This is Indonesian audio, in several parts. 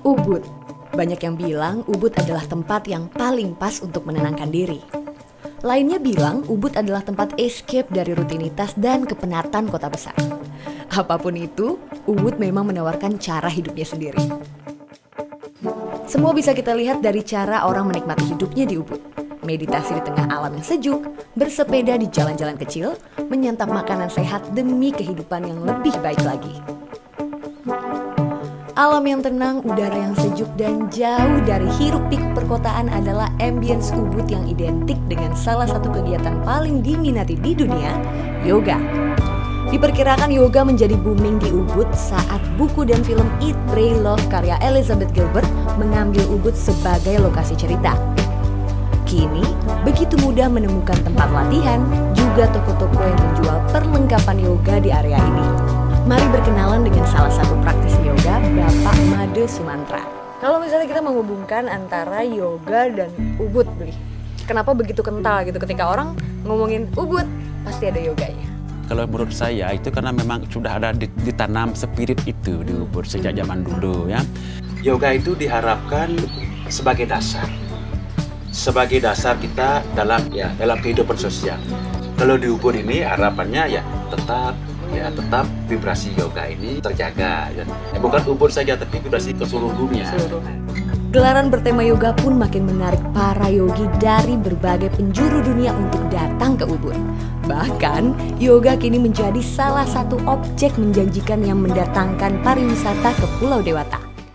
Ubud. Banyak yang bilang Ubud adalah tempat yang paling pas untuk menenangkan diri. Lainnya bilang Ubud adalah tempat escape dari rutinitas dan kepenatan kota besar. Apapun itu, Ubud memang menawarkan cara hidupnya sendiri. Semua bisa kita lihat dari cara orang menikmati hidupnya di Ubud. Meditasi di tengah alam yang sejuk, bersepeda di jalan-jalan kecil, menyantap makanan sehat demi kehidupan yang lebih baik lagi. Alam yang tenang, udara yang sejuk, dan jauh dari hiruk-pikuk perkotaan adalah ambience Ubud yang identik dengan salah satu kegiatan paling diminati di dunia, yoga. Diperkirakan yoga menjadi booming di Ubud saat buku dan film Eat, Pray, Love karya Elizabeth Gilbert mengambil Ubud sebagai lokasi cerita. Kini, begitu mudah menemukan tempat latihan, juga toko-toko yang menjual perlengkapan yoga di area ini. Mari berkenalan dengan salah satu praktisi yoga, Bapak Made Sumantra. Kalau misalnya kita menghubungkan antara yoga dan Ubud, kenapa begitu kental gitu ketika orang ngomongin Ubud, pasti ada yoganya? Kalau menurut saya itu karena memang sudah ada ditanam spirit itu di Ubud sejak zaman dulu ya. Yoga itu diharapkan sebagai dasar. Sebagai dasar kita dalam kehidupan sosial. Kalau di Ubud ini harapannya tetap vibrasi yoga ini terjaga. Bukan Ubud saja tapi vibrasi ke seluruh dunia. Gelaran bertema yoga pun makin menarik para yogi dari berbagai penjuru dunia untuk datang ke Ubud. Bahkan, yoga kini menjadi salah satu objek menjanjikan yang mendatangkan pariwisata ke Pulau Dewata.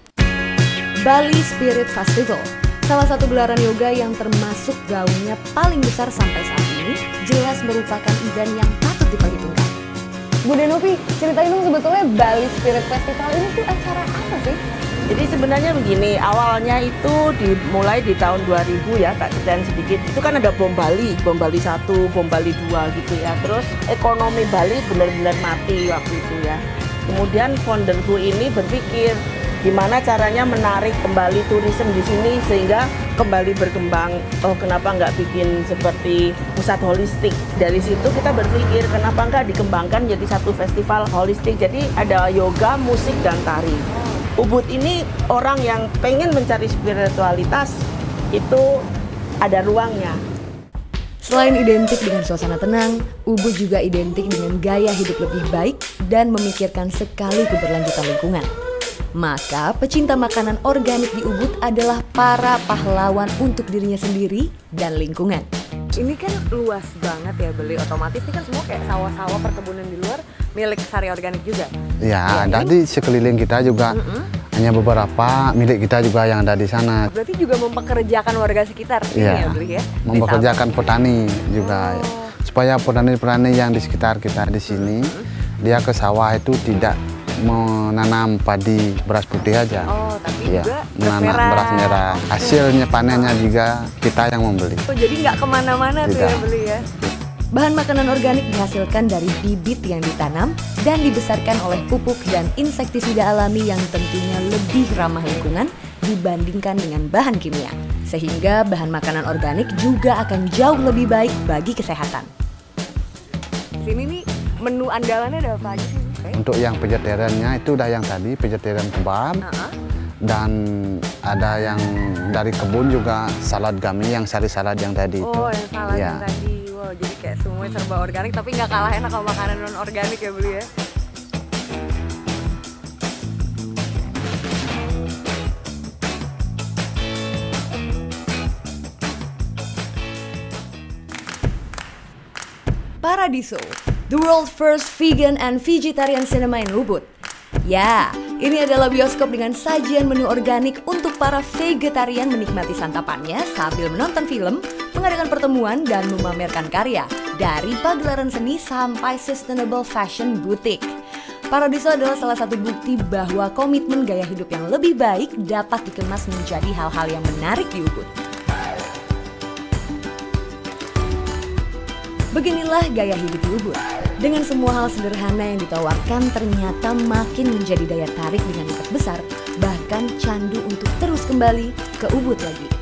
Bali Spirit Festival, salah satu gelaran yoga yang termasuk gaungnya paling besar sampai saat ini, jelas merupakan event yang patut diperhitungkan. Bu Denovi, ceritain dong sebetulnya Bali Spirit Festival ini tuh acara apa sih? Jadi sebenarnya begini, awalnya itu dimulai di tahun 2000 ya, tak ceritain sedikit. Itu kan ada Bom Bali 1, Bom Bali 2 gitu ya. Terus ekonomi Bali benar-benar mati waktu itu ya. Kemudian founderku ini berpikir gimana caranya menarik kembali turisme di sini sehingga kembali berkembang. Oh, kenapa nggak bikin seperti pusat holistik? Dari situ kita berpikir kenapa nggak dikembangkan jadi satu festival holistik. Jadi ada yoga, musik, dan tari. Ubud ini orang yang pengen mencari spiritualitas itu ada ruangnya. Selain identik dengan suasana tenang, Ubud juga identik dengan gaya hidup lebih baik dan memikirkan sekali keberlanjutan lingkungan. Maka pecinta makanan organik di Ubud adalah para pahlawan untuk dirinya sendiri dan lingkungan. Ini kan luas banget ya Beli, otomatis ini kan semua kayak sawah-sawah perkebunan di luar milik Sari Organik juga. Ya, ada di sekeliling kita juga. Hanya beberapa milik kita juga yang ada di sana. Berarti juga mempekerjakan warga sekitar sini ya Beli ya? Mempekerjakan petani juga. Supaya petani-petani yang di sekitar kita di sini, dia ke sawah itu tidak menanam padi beras putih aja. Oh, tapi juga menanam beras merah. Hasilnya panennya juga kita yang membeli. Oh, jadi nggak kemana-mana tuh ya Beli ya? Bahan makanan organik dihasilkan dari bibit yang ditanam dan dibesarkan oleh pupuk dan insektisida alami yang tentunya lebih ramah lingkungan dibandingkan dengan bahan kimia. Sehingga bahan makanan organik juga akan jauh lebih baik bagi kesehatan. Sini nih menu andalannya ada apa aja sih? Untuk yang vegetariannya itu udah yang tadi, vegetarian kebab. Dan ada yang dari kebun juga salad gami yang sari salad yang tadi itu. Oh, yang salad yang tadi. Wow, jadi kayak semuanya serba organik tapi nggak kalah enak sama makanan non organik ya Beli ya. Paradiso, the world's first vegan and vegetarian cinema in Ubud. Ya, ini adalah bioskop dengan sajian menu organik untuk para vegetarian menikmati santapannya sambil menonton film, mengadakan pertemuan, dan memamerkan karya dari pagelaran seni sampai sustainable fashion boutique. Paradiso adalah salah satu bukti bahwa komitmen gaya hidup yang lebih baik dapat dikemas menjadi hal-hal yang menarik di Ubud. Beginilah gaya hidup di Ubud. Dengan semua hal sederhana yang ditawarkan ternyata makin menjadi daya tarik dengan efek besar, bahkan candu untuk terus kembali ke Ubud lagi.